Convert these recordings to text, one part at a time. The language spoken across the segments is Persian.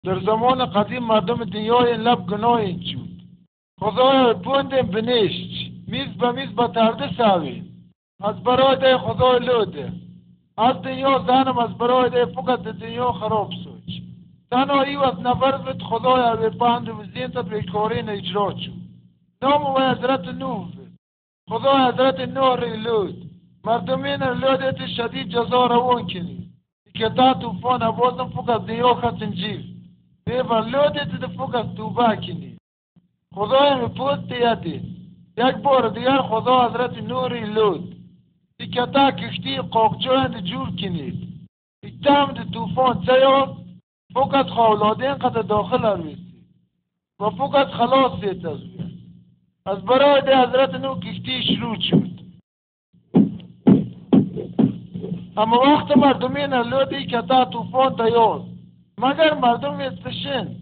در زمان قدیم مردم دنیای لب گناه این چود. خدای بوندیم بنیشت، میز به ترده ساوی. از برای ده خدای لوده. از دنیا زنم از برای ده فقط دنیا خراب سوچ. تنها ایو از نبرد خدای اوی پاند و زینت بیکارین اجرا چود. نام و حضرت نوح. خدای حضرت نوح ری لود. مردمین لودت شدید جزا روان کنی. که تا توفان بازم فقط دنیا خطنجیف. بیور لودت ده فقط توبه کنی. خدای می پوست یادی. یک بار دیگر خدا حضرت نوح ری لود. که تا کشتی قاقجویند جور کنید. ایتام ده توفان چیاد فقط خولادین قد داخل ارویسی. و فقط خلاص تزوید. از برای ده حضرت نوح کشتی شروع شد. اما وقت مردمین لودی که تا توفان تیاد مگر مردم استشند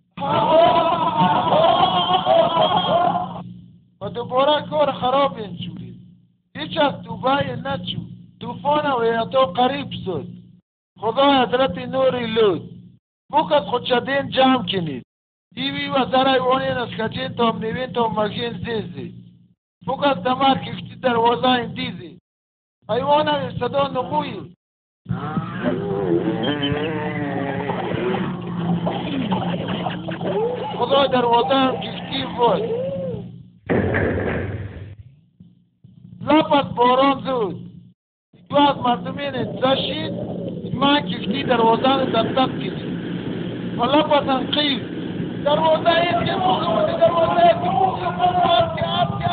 و دوباره کار خراب انجورید. هیچ از توبه نچو. توفان و ایتا قریب شد. خدا حضرت نوح لود فقط خودشدین جمع کنید. دیوی و زرای وانین از کچین تا منوین تا مکین زیزید. فقط دمار کشتی دروازه اندیزید. ایوانا صدا نقوی. خدا دروازه هم کشتی بود. لپس باران زود. تو از مردمین زشید من کشتی دروازه هم دستت کنید. و لپس انقیب دروازه هست که موقع دروازه هست که موقع که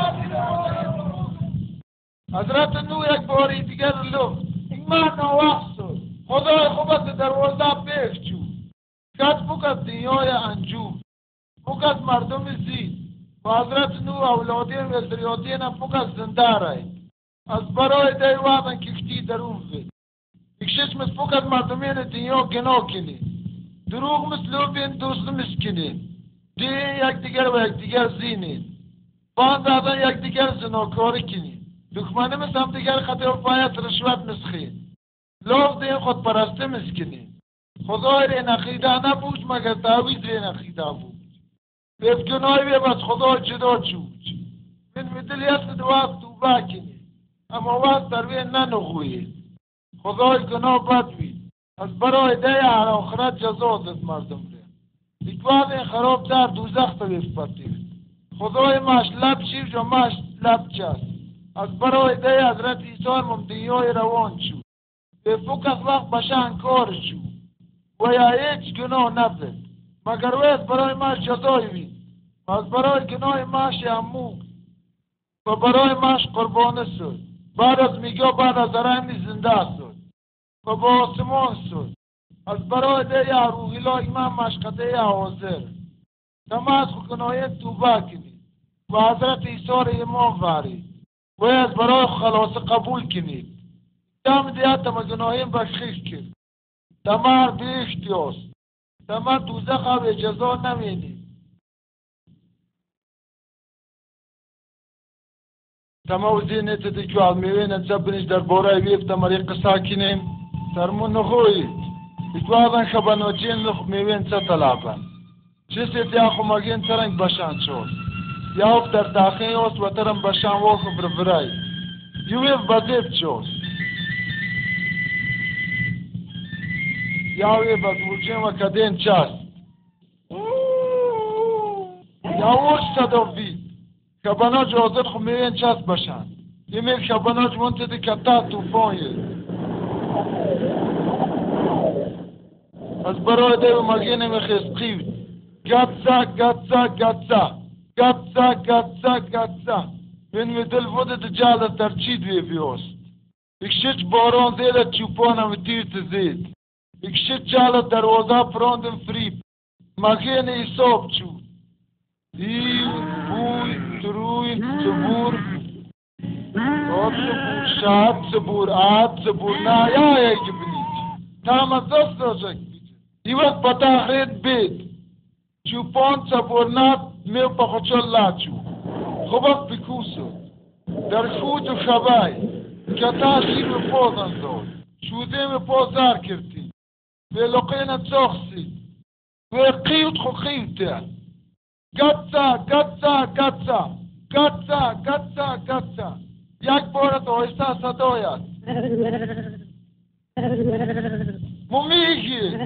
حضرت نوح یک باری دیگر لفت من نوقت شد. خدای خوبت دروازه بیخ چود. کت فقط دنیای انجور. فقط مردم زید. و حضرت نوح اولادین و ذریاتین فقط زنده رای. از برای دیوان کشتی درون زید. اکشش مثل فقط مردمین دنیا گناه کنی. دروغ مثل بین دوست مسکنی. دین یک دیگر و یک دیگر زینید. باند دادن یک دیگر زناکاری کنی. دخمانه مثل هم دیگر خطه و پایت رشوت مسخید. لوف دین خود پرسته مسکنی. خدای رین عقیده نبود مگر تعویز رین عقیده بود. بیف گناهی بی بس خدای جدا چود. من مدلیت دوست توبه کنی. اما وقت تروی ننخوید. خدای گناه بد بید. از برای ده هر آخرت جزا داد مردم رین. اکوان این خراب در دوزخ تبیف پتید. خدای ماش لب شیف و ماش لب چست. از برای ده حضرت عیسی ممدنیای روان شد. به فقط وقت بشن کار شد. و یا هیچ گناه نبود. مگر و از برای ماش جزای بید. از برای گناه ماش امو و برای ماش قربانه شد. بعد از میگه بعد از رحمی زنده شد. و با آسمان شد. از برای ده یا روحی لا ایمان مشقده یا حاضر. تماس گناه توبه کنید. و حضرت عیسی را ایمان وارید. و از برای خلاص قبول کنید. دم دیت تم گناهیم بخشش کرد. تمار بیشتیاست. تمار دوزخ و جزا نمینید. تمام زینت دیگر میوین انجابنیش در بارای ویف تماری قصه کنیم. ترمون نخوید. دیگر خبرناچین نخ میوین چه طلبن. چیزی دیاخو مگین ترنگ باشند شد. یا در داخلی است و ترم باشن واقع برای. یویف بازیب شد. یا وی بازوجیم و کدین چاست. یا وش صدوفی. خبرناچ حاضر خو میوین چاست باشند. یمی خبرناچ منتدی کتا توفانی. از برای دیو مگین میخسقید. گاتسا. Gatsa. Ben mi dil vode de jala tarchid wie viost. Ik shit baron zela chupana mit tirt zed. Ik shit jala darwaza prondem free. Magene isop chu. Div, buy, truy, zebur. Zebur, shat, zebur, ad, zebur, na ya ekibnit. Tama dost olacak. Ivat patahret bed. Chupon zaburnat meu pachochol lachu. Chobak pikuso. Dar fut u khabay. Kata shim pozan zol. Shudem pozar kirti. Veloqina tsokhsi. و قیوت خو قیوته گتسا گتسا گتسا گتسا گتسا گتسا یک بارت آیسته صدایت مومیگی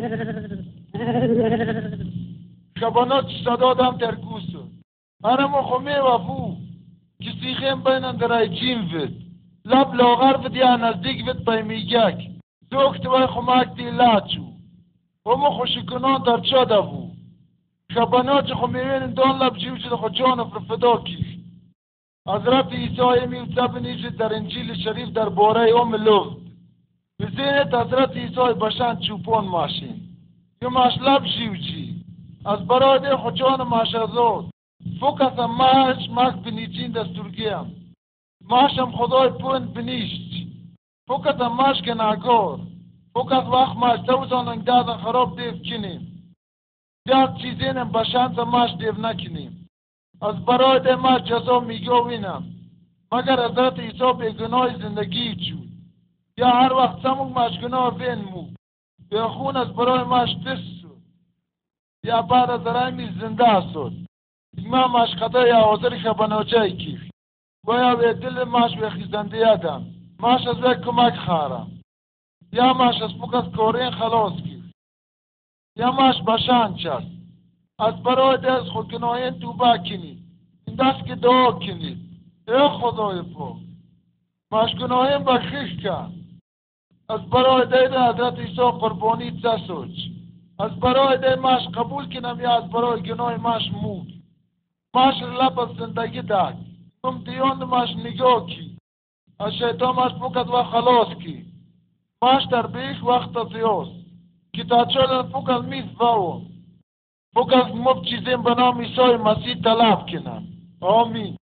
شبانات صدا دم ترکوسو هرمو خمه وفو کسی خیم بینن درای جیم وید لب لاغر وید یا نزدیک وید پیمیگک دوکت وی خمک دی لاچو همو خوشکنان در چا دفو شبانات خمیوین دان لب جیو چید خود جان فرفدا کیش حضرت عیسی میوتب نیجد در انجیل شریف در باره لفت به ذهنت حضرت عیسی باشند چوپان ماشین که ماش لب جیو چی از برای ده خود جان ماش ازاد فوکس ماش بنیچین دستورگیم ماشم خدای پوند بنیشت فوکس ماش گناهگار فوکس وقت ماش توزانن دادن خراب دیو کنیم دیاد چیزینم باشند ماش دیو نکنیم از برای ده ماش جزا میگوینم مگر حضرت عیسی به گناه زندگی چود یا هر وقت سمون ماش گناه وین مو به خون از برای ماش دست شد یا بعد از رایمی زنده شد ما ماش خدا یا حاضر شبانوچه کیف و یا به دل ماش به خیزنده یادم ماش از یک کمک خارم یا ماش از پوکت کورین خلاص کیف یا ماش باشان چست از برای دست خود گناهین توبه کنید این دست که دعا کنید ای خدای پاک ماش گناهین بخشش کن از برای دید حضرت عیسی قربانی تسوچ از برای دید ماش قبول کنم یا از برای گناه ماش مود ماش لب از زندگی داد تم دیوند ماش نگاه کی از شیطان ماش پوکت و خلاص کی ماش در بیش وقت زیاست که تا چلن پوکت میز باو پوکت مب چیزیم به نام عیسی مسیح طلب کنم آمین